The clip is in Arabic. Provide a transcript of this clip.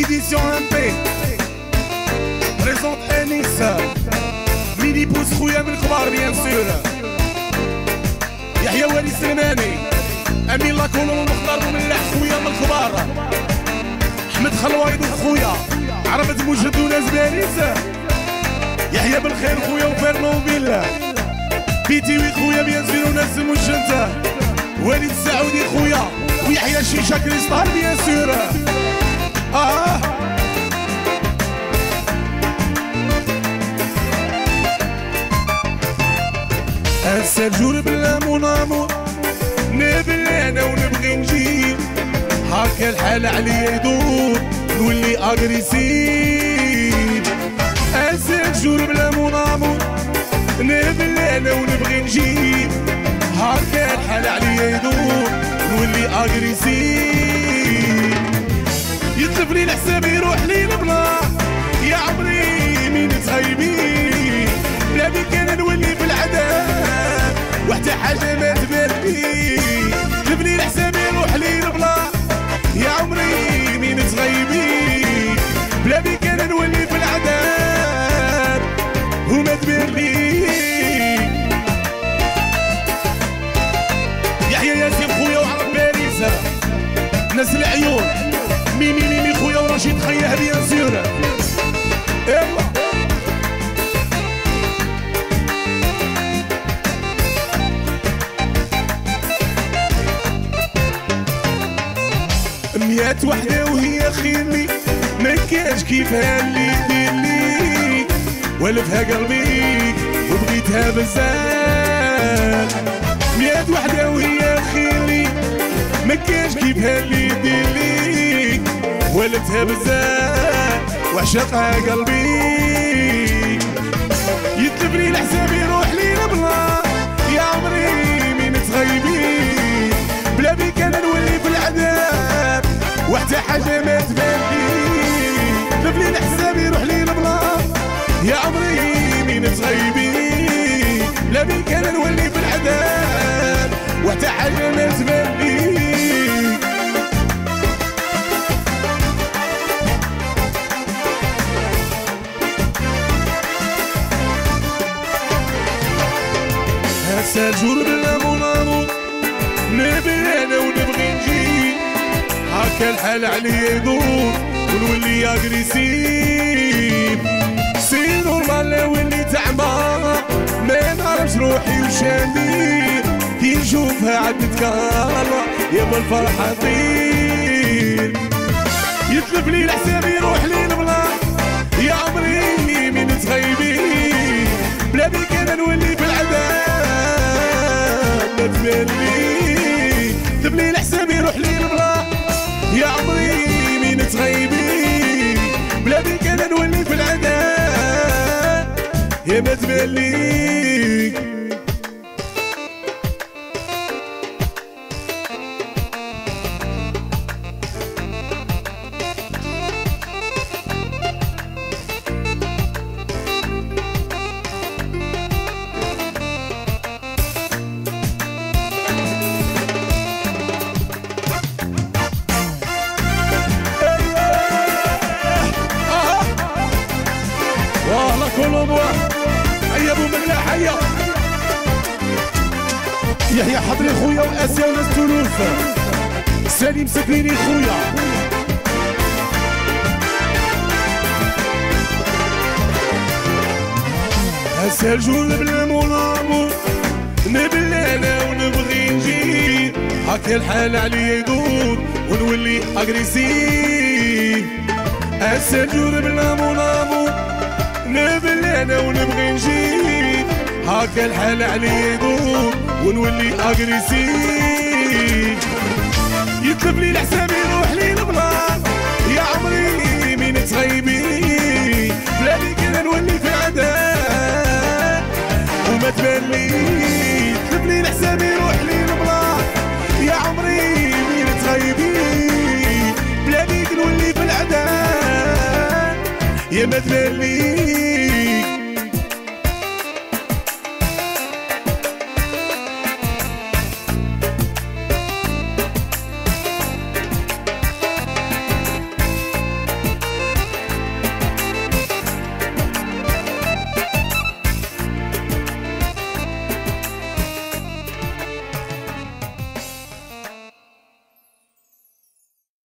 édition MP présente Anis ميني بوس خويا من الكبار بيان سور يحيى والي السلماني امين لاكولو المختار وملاح خويا من الكبار احمد خلوايد خويا عربة مجد وناس باريس يحيى بالخير خويا وفيرنو بالله بيتيوي خويا بيان سور وناس مجد وليد السعودي خويا ويحيى الشيشه كريستال بيان سور السجور بلا منامور نبلي انا ونبغي نجيب هاكا الحال عليا يدور نولي اغريسيف السجور بلا منامور نبلي انا ونبغي نجيب هاكا الحال عليا يدور نولي اغريسيف يطلب لي الحساب يروح لي البلا يا عمري مين تغيبين بلا بيك انا نولي في العذاب وحتى حاجه ما تبان لي يطلب لي الحساب يروح لي البلا يا عمري مين تغيبين بلا بيك انا نولي في العذاب وما تبان لي يحيى ياسين خويا وعرب باريس ناس العيون ميمي خويا ورشيد خياه بيان سور يلا ميات وحده وهي خيري ما كاش كيفها اللي ديرلي ولفها قلبي وبغيتها بزاف ميات وحده وهي خيري ما كاش كيفها اللي ديرلي ولفها بزاف وعشقها قلبي يطلب لي الحساب يروح لي البلا يا عمري مين تغيبي بلا بيك انا نولي في العذاب وحتى حاجه ما تبان لي يطلب لي الحساب يروح لي البلا يا عمري مين تغيبي بلا بيك انا نولي في العذاب وحتى حاجه ما تبان لي السجور بلا منامور نبي انا ونبغي نجي هاكا الحال عليا يدور ونولي اغريسيف سي نورمال ولي تعبان ما نعرفش روحي وش ندير كي نشوفها عاد نتكرر يا بالفرحه طير يطلب لي الحساب يروح لي البلا يا عمري مين تغيبي بلا بيك انا نولي في العذاب ما تبالي طلب لي الحساب يروح لي البلا يا عمري مين تغيبي بلا بيك انا نولي في العذاب يا ما تبالي كولومبوا هيا ابو ملاح هيا يحيى حضري خويا واسيا وناس تولوز سليم سكريني خويا هسا الجول بلا منامور نبلي انا ونبغي نجي هاكا الحال عليا يدور ونولي اغريسيف هسا الجول بلا منامور نبلي انا ونبغي نجي هاكا الحال عليا يدور ونولي اغريسيف يطلب لي الحساب يروح لي البلا يا عمري مين تغيبي بلا بيك انا نولي في العذاب وما تبان لي يطلب لي الحساب يروح لي البلا يا عمري مين تغيبي بلا بيك نولي في العذاب يا ما تبان لي